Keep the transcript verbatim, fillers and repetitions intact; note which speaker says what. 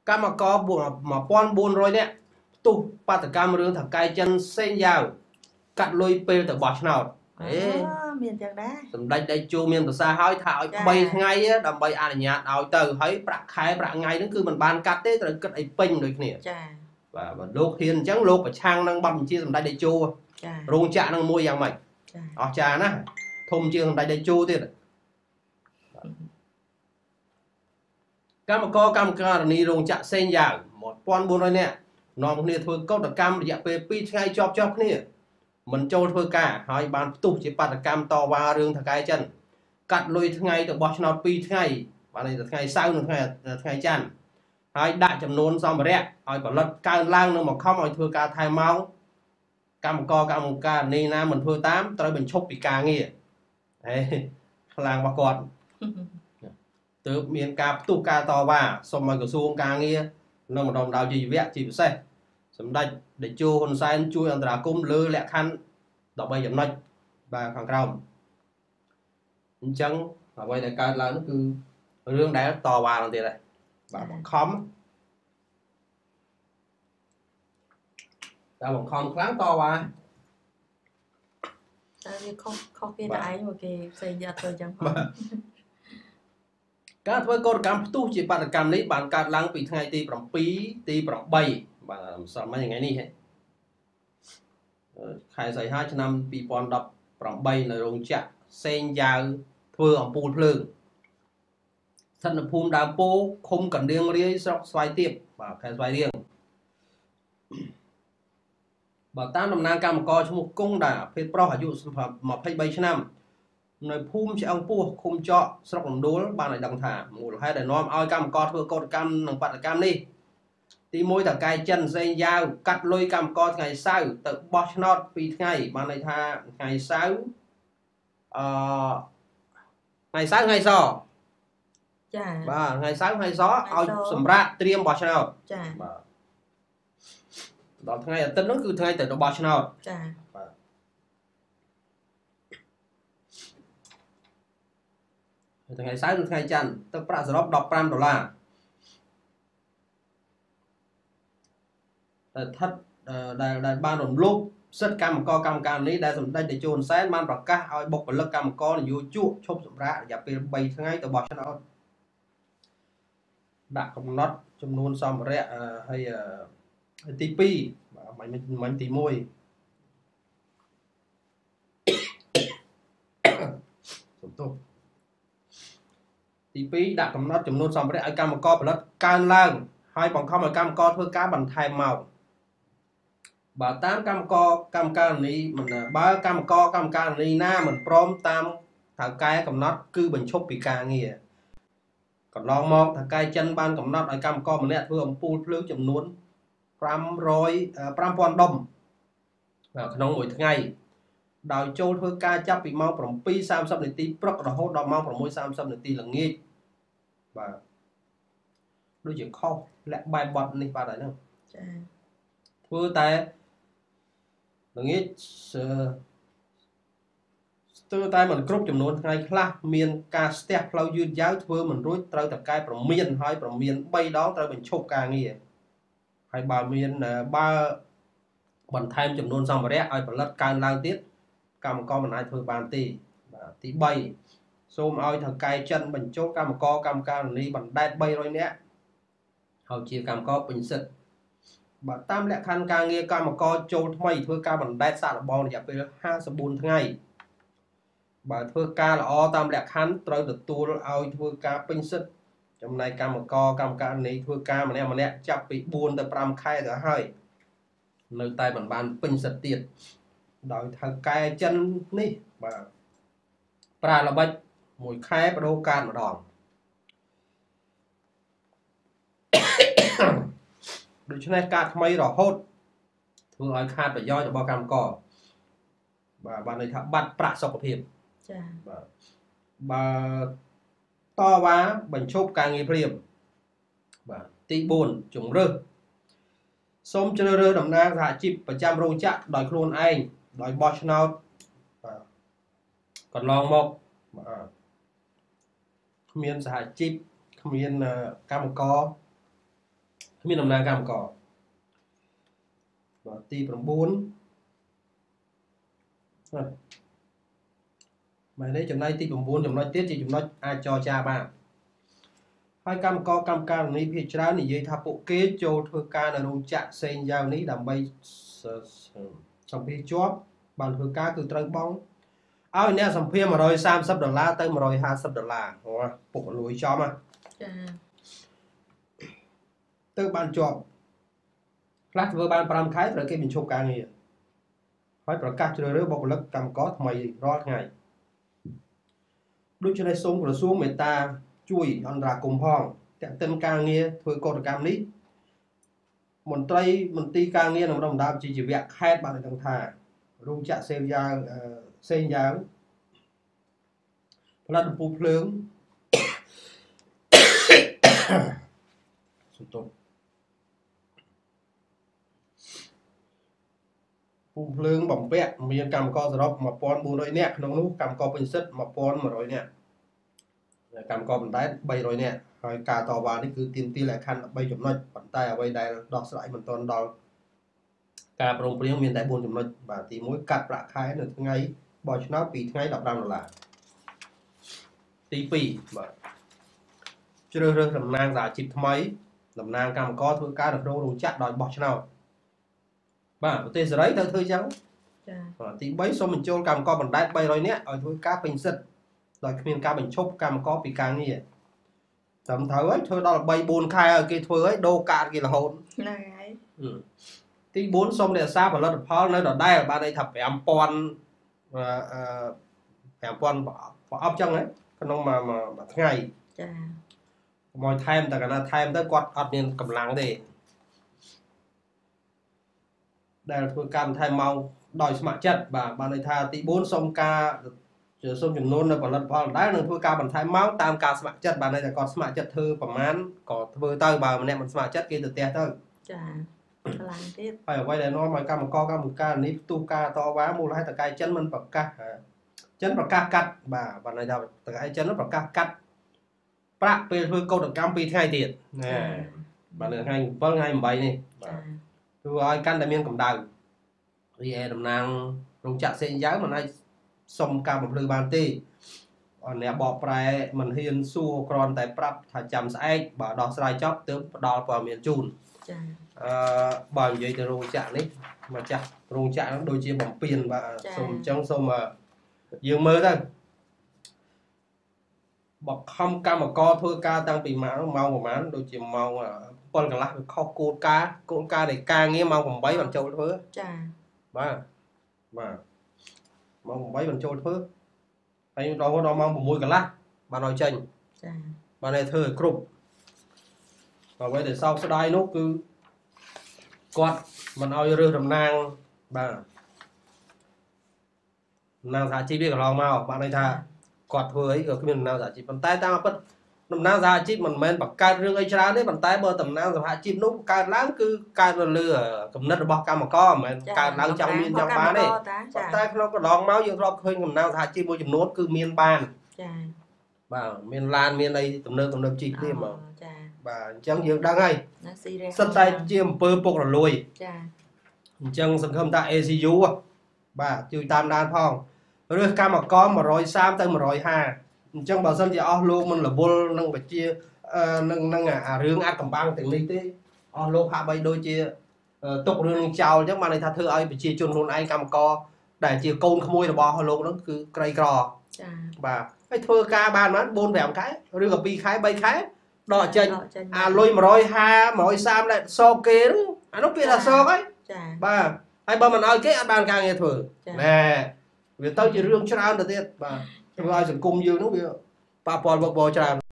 Speaker 1: កម្ម ករ một nghìn bốn trăm នាក់ ទុះ បាតកម្ម រឿង ថៅកែ ចិន សេង យ៉ាវ កាត់ លុយ ពេល ទៅ បោះ ឆ្នោត
Speaker 2: អេ មាន ចឹង ដែរ
Speaker 1: សម្ដេច តេជោ មាន ប្រសាសន៍ ហើយ ថា ឲ្យ បី ថ្ងៃ ដើម្បី អនុញ្ញាត ឲ្យ ទៅ ហើយ ប្រាក់ ខែ ប្រាក់ ថ្ងៃ ហ្នឹង គឺ មិន បាន កាត់ ទេ ត្រូវ គិត ឲ្យ ពេញ ដូច គ្នា
Speaker 2: ចា
Speaker 1: បាទ បើ លោក ហ៊ាន អញ្ចឹង លោក ប្រឆាំង នឹង បទបញ្ជា សម្ដេច តេជោ
Speaker 2: ចា
Speaker 1: រោងចក្រ នឹង មួយ យ៉ាង ម៉េច
Speaker 2: ចា
Speaker 1: អស្ចារ្យ ណាស់ ធំ ជាង សម្ដេច តេជោ ទៀត កម្ម ករ កម្មការិនី រោងចក្រ សេង យ៉ាវ một nghìn bốn trăm នាក់ នាំ គ្នា ធ្វើ កោតកម្ម រយៈ ពេល ពីរ ថ្ងៃ ជាប់ ជាប់ គ្នា មិន ចូល ធ្វើ ការ ហើយ បាន ផ្ទុះ ជា បាតកម្ម ត វ៉ា រឿង ថៅកែ ចិន កាត់ លុយ ថ្ងៃ ទៅ បោះ ឆ្នោត ពីរ ថ្ងៃ បាន ន័យ ថា ថ្ងៃ សៅរ៍ និង ថ្ងៃ ថ្ងៃ ច័ន្ទ ហើយ ដាក់ ចំនួន សម្ភារៈ ឲ្យ ផលិត កើនឡើង និង មក ខំ ឲ្យ ធ្វើ ការ ថែម ម៉ោង កម្ម ករ កម្មការិនី ណា មិន ធ្វើ តាម ត្រូវ បញ្ឈប់ ពី ការ ងារ ហេ ខ្លាំង របស់ គាត់ ទើប មាន ការ ផ្ទុះ ការ ត វ៉ា សុំ ឲ្យ ក្រសួង ការ ងារ និង បណ្ដុំ បណ្ដាល ជីវៈ ជា ពិសេស សម្ដេច តេជោ ហ៊ុន សែន ជួយ អន្តរាគមន៍ លើ លក្ខខណ្ឌ 13 ចំណុច បាទ ខាង ក្រោម អញ្ចឹង អ្វី ដែល កើត ឡើង នោះ គឺ រឿង ដែល ត វ៉ា នឹង ទៀត ហើយ បាទ បង្ខំ តែ បង្ខំ ខ្លាំង ត វ៉ា
Speaker 2: តែ វា ខុស ខុស គេ តែ ឯង មក គេ ផ្សេង ទៀត អត់ ធ្វើ ចឹង ផង
Speaker 1: ការ ធ្វើ កោតកម្ម ផ្ទុះ ជា បាតកម្ម នេះ បាន កើត ឡើង ពី ថ្ងៃ ទី 7 ទី 8 បាទ ម្សិល មិញ ថ្ងៃ នេះ ហ៎ ខែ សីហា ឆ្នាំ ពីរពាន់ដប់ប្រាំបី នៅ រោងចក្រ សេង យ៉ាវ ធ្វើ អំពូល ភ្លើង ស្ថិត នៅ ភូមិ ដើម ពោ ឃុំ កណ្ដៀង រាយ ស្រុក ស្វាយទាប បាទ ខេត្ត ស្វាយរៀង បាទ តាម តំណាង កម្ម ករ ឈ្មោះ គង់ ដា ភេទ ប្រុស អាយុ ម្ភៃបី ឆ្នាំ នៅ ភូមិ ឆ្អឹង ពោះ ឃុំ ចក ស្រុក រំដួល បាន ឲ្យ ដឹង ថា មូល ហេតុ ដែល នាំ ឲ្យ កម្ម ករ ធ្វើ កោតកម្ម និង បាតកម្ម នេះ ទី មួយ ថៅកែ ចិន សេង យ៉ាវ កាត់ លុយ កម្ម ករ ថ្ងៃ សៅរ៍ ទៅ បោះ ឆ្នោត ពីរ ថ្ងៃ បាន ន័យ ថា ថ្ងៃ សៅរ៍ អឺ ថ្ងៃ សៅរ៍ ថ្ងៃ ស
Speaker 2: ចា
Speaker 1: បាទ ថ្ងៃ សៅរ៍ ថ្ងៃ ស ឲ្យ សម្រាប់ ត្រៀម បោះ ឆ្នោត
Speaker 2: ចា
Speaker 1: បាទ ដល់ ថ្ងៃ អាទិត្យ នោះ គឺ ថ្ងៃ ទៅ បោះ ឆ្នោត
Speaker 2: ចា
Speaker 1: បាទ ថ្ងៃ សៅរ៍ និង ថ្ងៃ ច័ន្ទ ទឹក ប្រាក់ សរុប ដប់ប្រាំ ដុល្លារ ដែល ស្ថិត ដែល ដែល បាន រំលោភ សិទ្ធិ កម្មករ កម្មការិនី ដែល សម្ដេច តេជោ ហ៊ុន សែន បាន ប្រកាស ឲ្យ បុគ្គលិក កម្មករ នយោជក ឈប់ សម្រាក រយៈ ពេល បី ថ្ងៃ ទៅ បោះ ឆ្នោត ដាក់ កំណត់ ចំនួន សម្ភារៈ ហើយ ទី ពីរ បាទ មិញ មិញ ទី មួយ សំទោស ទី ពីរ ដាក់ កំណត់ ចំនួន សម្ភារៈ ឲ្យ កម្មករ ផលិត កើនឡើង ហើយ បង្ខំ ឲ្យ កម្មករ ធ្វើ ការ បន្ថែម ម៉ោង បើ តាម កម្មករ កម្មការិនី មិន បើ កម្មករ កម្មការិនី ណា មិន ព្រម តាម ថៅកែ កំណត់ គឺ បញ្ឈប់ ពី ការ ងារ កន្លង មក ថៅកែ ចិន បាន កំណត់ ឲ្យ កម្មករ ម្នាក់ ធ្វើ អំពូល ភ្លើង ចំនួន ប្រាំរយ ប្រាំពាន់ ដុំ ក្នុង មួយ ថ្ងៃ ដោយ ចូល ធ្វើ ការ ចាប់ ពី ម៉ោង ប្រាំពីរ សាមសិប នាទី ព្រឹក រហូត ដល់ ម៉ោង ប្រាំមួយ សាមសិប នាទី ល្ងាច បាទ ដូចជា ខុស លាក់ បែប បទ នេះ បាត់ ហើយ ហ្នឹង
Speaker 2: ចា
Speaker 1: ធ្វើ តែ ល្ងាច ស្ទើរ តែ មិន គ្រប់ ចំនួន ថ្ងៃ ខ្លះ មាន ការ ស្ទះ ផ្លូវ យឺតយ៉ាវ ធ្វើ មិន រួច ត្រូវ ថៅកែ ព្រមាន ហើយ ព្រមាន បី ដង ត្រូវ បញ្ឈប់ ការ ងារ ហើយ បើ មាន បើ បន្ថែម ចំនួន សម្ភារៈ ឲ្យ ផលិត កើនឡើង ទៀត កម្មករ មិន អាច ធ្វើ បាន ទេ បាទ ទី បី សូម ឲ្យ ថៅកែ ចិន បញ្ចូល កម្មករ កម្មការិនី បណ្ដែត បីរយ នាក់ ហើយ ជា កម្មករ ពេញ សិទ្ធិ បាទ តាម លក្ខខណ្ឌ ការ ងារ កម្មករ ចូល ថ្មី ធ្វើ ការ បណ្ដែត សាកល្បង រយៈ ពេល ហាសិបបួន ថ្ងៃ បើ ធ្វើ ការ ល្អ តាម លក្ខខណ្ឌ ត្រូវ ទទួល ឲ្យ ធ្វើ ការ ពេញ សិទ្ធិ ចំណែក កម្មករ កម្មការិនី ធ្វើ ការ ម្នាក់ ម្នាក់ ចាប់ ពី បួន ទៅ ប្រាំ ខែ ទៅ ហើយ នៅ តែ មិន បាន ពេញ សិទ្ធិ ទៀត ដោយ ថៅកែ ចិន នេះ បាទ ប្រើ ល្បិច មួយ ខែ ប្តូរ កាត ម្ដង ដូច្នេះ ការ ថ្មី រហូត ធ្វើ ឲ្យ ខាត ប្រយោជន៍ របស់ កម្មករ បាទ បាន ន័យ ថា បាត់ ប្រាក់ សុខភាព
Speaker 2: ចា
Speaker 1: បាទ បើ ត វ៉ា បញ្ឈប់ ការ ងារ ភ្លាម បាទ ទី បួន ជំរើស សូម ជ្រើសរើស តំណាង សហជីព ប្រចាំ រោងចក្រ ដោយ ខ្លួនឯង ដោយ បោះ ឆ្នោត បាទ កន្លង មក បាទ គ្មាន សហជីព គ្មាន កម្មករមានដំណើរកម្មករបាទទី9បាទនេះចំណុចទី9ចំណុចទៀតជាចំណុចអាចចរចាបានហើយកម្មករកម្មការនេះភាគច្រើននិយាយថាពួកគេចូលធ្វើការនៅរោងចក្រផ្សេងយ៉ាងនេះដើម្បីសម្ភារជាប់បានធ្វើការគឺត្រូវបង់ឲ្យអ្នកសម្ភារmột trăm ba mươiដុល្លារទៅmột trăm hai mươiដុល្លារអូពុកលួយចំហ៎
Speaker 2: ចា
Speaker 1: ទៅបានជាប់ខ្លះធ្វើបាន5ខែត្រូវគេបញ្ឈប់ការងារហើយប្រកាសជ្រើសរើសបុគ្គលិកកម្មករថ្មីរាល់ថ្ងៃដូច្នេះសូមក្រសួងមេត្តាជួយអន្តរាគមន៍ផងតាក់ទិនការងារធ្វើកតកម្មនេះមន្ត្រីមន្ទីរការងារនិងរដ្ឋបាលជាជីវៈខេត្តបានដឹងថារោងចក្រសេវយ៉ាងផ្សេងយ៉ាងផលិតពូភ្លើងសុំទោសពូភ្លើងបំពាក់មានកម្មករសរុបmột nghìn bốn trămនាក់ក្នុងនោះកម្មករពេញសិទ្ធិmột nghìn một trămនាក់កម្មករបណ្ដែតba trămនាក់ហើយការតវ៉ានេះគឺទាមទារលក្ខខណ្ឌ13ចំណុចប៉ុន្តែអ្វីដែលដោះស្រាយមិនទាន់ដល់ការប្រឹងប្រែងមានតែbốnចំណុចបាទទី1កាត់ប្រាក់ខែនៅថ្ងៃបោះឆ្នោតពីថ្ងៃដប់ប្រាំដុល្លារទី2បាទជ្រើសរើសតំណាងសហជីពថ្មីតំណាងកម្មករធ្វើការនៅក្នុងរោងចក្រដោយបោះឆ្នោតបាទប្រទេសសេរីត្រូវធ្វើអញ្ចឹង
Speaker 2: ចា
Speaker 1: បាទទី3សូមបញ្ចូលកម្មករបណ្ដែតba trămនាក់ឲ្យធ្វើការពេញសិទ្ធិដោយគ្មានការបញ្ឈប់កម្មករពីការងារត្រឹមត្រូវហើយធ្វើដល់3 4ខែឲ្យគេធ្វើហើយដូរកាតគេរហូត
Speaker 2: ហ្នឹងហើយ
Speaker 1: ទី4សូមរក្សាផលិតផលនៅដដែលបានន័យថា5,000អឺ5,000ប្រអប់ចឹងហ៎ក្នុងមួយថ្ងៃ
Speaker 2: ចា
Speaker 1: មកថែមតែកណាថែមទៅគាត់អត់មានកម្លាំងទេដែលធ្វើការបន្ថែមម៉ោងដោយស្ម័គ្រចិត្តបាទបានន័យថាទី4សូមការសូមចំនួននៅផលិតផលដែលនឹងធ្វើការបន្ថែមម៉ោងតាមការស្ម័គ្រចិត្តបានន័យថាគាត់ស្ម័គ្រចិត្តធ្វើប្រមាណក៏ធ្វើទៅបើម្នាក់មិនស្ម័គ្រចិត្តគេទៅផ្ទះទៅ
Speaker 2: ចាខ្លាំងទៀត
Speaker 1: ហើយអ្វីដែលនាំឲ្យកម្មករកម្មការនេះផ្ទុះការតវ៉ាមូលហេតុតកែចិនមិនប្រកាសចិនប្រកាសកាត់បាទបានន័យថាតកែចិនប្រកាសកាត់ប្រាក់ពេលធ្វើកោតកម្មពីរថ្ងៃទៀតណាបាទនៅថ្ងៃ7ថ្ងៃ8នេះបាទធ្វើឲ្យកាន់តែមានកម្ដៅរីឯតំណាងរោងចក្រផ្សេងយ៉ាងមិនអាចសុំការបំភ្លឺបានទេអអ្នកបកប្រែមិនហ៊ានសួរគ្រាន់តែប្រាប់ថាចាំស្អែកបើដោះស្រាយចប់ទើបផ្ដល់ព័ត៌មានជូន
Speaker 2: ចា
Speaker 1: អឺបើនិយាយទៅរោងចក្រនេះម្ចាស់រោងចក្រហ្នឹងដូចជាបំពេញបាទសូមអញ្ចឹងសូមយើងមើលទៅបខំកម្មករធ្វើការតាំងពីម៉ោងម៉ោងប្រហែលដូចជាម៉ោង7កន្លះវាខុសគោលការណ៍គោលការណ៍នៃការងារម៉ោង8បានចូលធ្វើ
Speaker 2: ចា
Speaker 1: បាទបាទម៉ោង8បានចូលធ្វើហើយដល់ដល់ម៉ោង6កន្លះបានឲ្យចេញ
Speaker 2: ចា
Speaker 1: បានឲ្យធ្វើឲ្យគ្រប់អ្វីដែលសោកស្ដាយនោះគឺគាត់មិនឲ្យរើសតំណាងបាទតំណាងសហជីពវាកន្លងមកបានន័យថាគាត់ធ្វើអីក៏គ្មានតំណាងសហជីពប៉ុន្តែតាមពិតតំណាងសហជីពមិនមែនបង្កើតរឿងអីច្រើនទេប៉ុន្តែបើតំណាងសហជីពនោះកើតឡើងគឺកើតទៅលើគំនិតរបស់កម្មករមិនមែនកើតឡើងចង់មានចង់បានទេប៉ុន្តែក្នុងកន្លងមកយើងធ្លាប់ឃើញតំណាងសហជីពមួយចំនួនគឺមានបាន
Speaker 2: ចា
Speaker 1: បាទមានឡានមានអីទំនើបទំនើបជីកនេះហ្មង
Speaker 2: ចា
Speaker 1: បាទអញ្ចឹងយើងដឹងហើយសិតតែជាអំពើពុករលួយ
Speaker 2: ចា
Speaker 1: អញ្ចឹងសង្ឃឹមថា A C U បាទជួយតាមដានផងរើសកម្មករmột trăm ba mươiទៅmột trăm hai mươiអញ្ចឹងបើសិនជាអស់លោកមិនរវល់នឹងវិជានឹងនឹងអារឿងអាចកំបាំងទាំងនេះទេអស់លោកហាក់បីដូចជាទុករឿងនឹងចោលអញ្ចឹងបានន័យថាធ្វើឲ្យប្រជាជនខ្លួនឯងកម្មករដែលជាកូនក្មួយរបស់អស់លោកហ្នឹងគឺក្រីក្រ
Speaker 2: ចា
Speaker 1: បាទហើយធ្វើការបានបានbốn5ខែឬក៏2ខែ3ខែដកចេញអាលុយmột trăm hai mươi một trăm ba mươiដែលសោកគេហ្នឹងអានោះពាក្យថាសោកហើយ
Speaker 2: ចា
Speaker 1: បាទហើយបើមិនឲ្យគេអត់បានការងារធ្វើណែវាទៅជារឿងច្រើនទៅទៀតបាទធ្វើឲ្យសង្គមយើងនោះវាប៉ះពាល់វឹកវរច្រើន